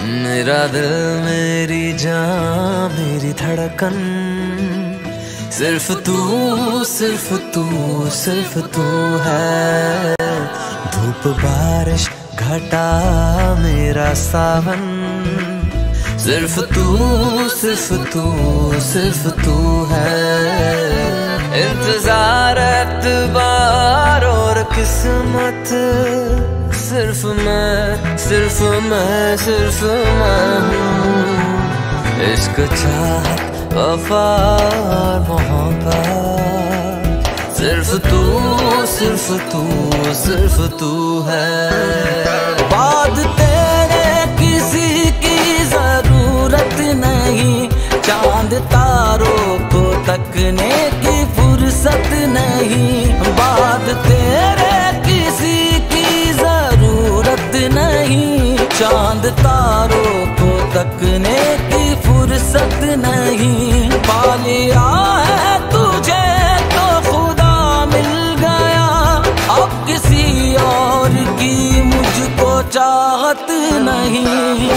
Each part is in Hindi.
मेरा दिल, मेरी जान, मेरी धड़कन, सिर्फ तू, सिर्फ तू, सिर्फ तू है। धूप बारिश घटा मेरा सावन, सिर्फ तू, सिर्फ तू, सिर्फ तू है। इंतजार, एतबार और किस्मत, सिर्फ मैं, सिर्फ मैं, सिर्फ मैं हूँ। इश्क, चाहत, वफा और मोहब्बत, सिर्फ तू, सिर्फ तू, सिर्फ तू है। बाद तेरे किसी की जरूरत नहीं, चांद तारों को तकने की फुर्सत नहीं। बाद तेरे किसी की जरूरत नहीं, चांद तारों को तकने की फुर्सत नहीं। पा लिया है तुझे तो खुदा मिल गया, अब किसी और की मुझको चाहत नहीं।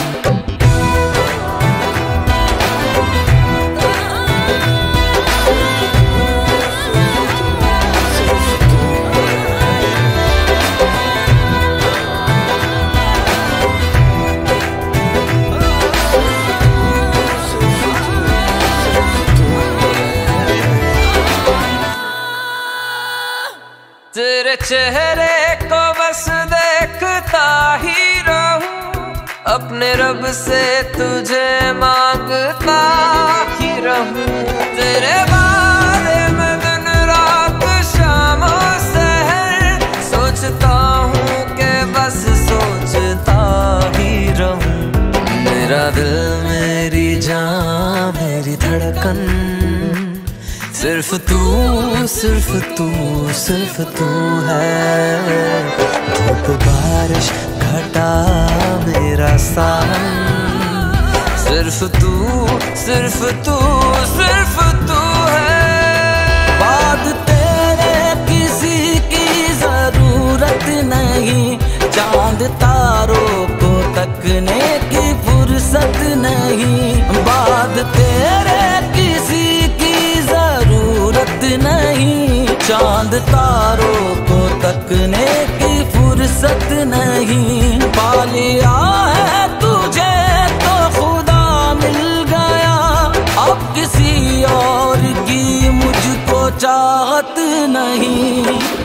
तेरे चेहरे को बस देखता ही रहूं, अपने रब से तुझे मांगता ही रहूं। तेरे बारे में दिन रात शाम और सहर सोचता हूँ कि बस सोचता ही रहूं। मेरा दिल, मेरी जान, मेरी धड़कन, सिर्फ तू, सिर्फ तू, सिर्फ तू है। धूप बारिश घटा मेरा सावन, सिर्फ तू, सिर्फ तू, सिर्फ तू है। बाद तेरे किसी की जरूरत नहीं, चांद तारों को तकने की फुर्सत नहीं। बाद तेरे किसी की जरूरत नहीं, चांद तारों को तकने की फुर्सत नहीं। पा लिया है तुझे तो खुदा मिल गया, अब किसी और की मुझको चाहत नहीं।